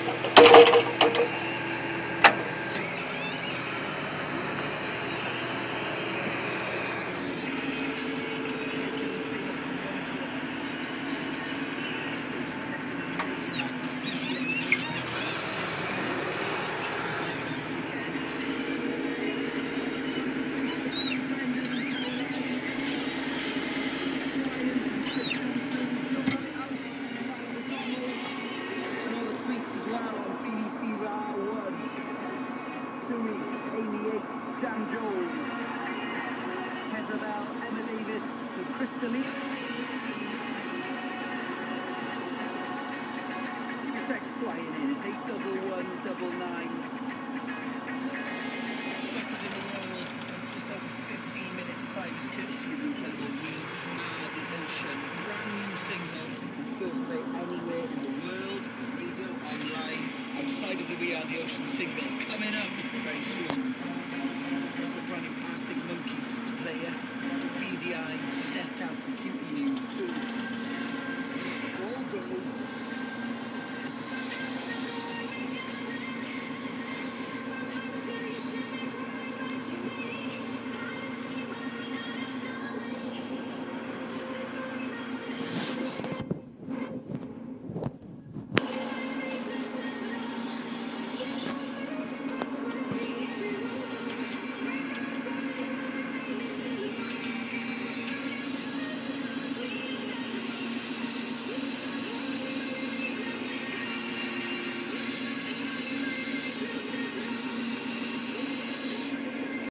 Jam Joel, Jezebel, Emma Davis with Crystal. Text flying in, it's 81199. Record in the world in just over 15 minutes time is courtesy of incredible We Are the Ocean. Brand new single and first play anywhere in the world, radio, online, outside of the We Are the Ocean single coming up very soon.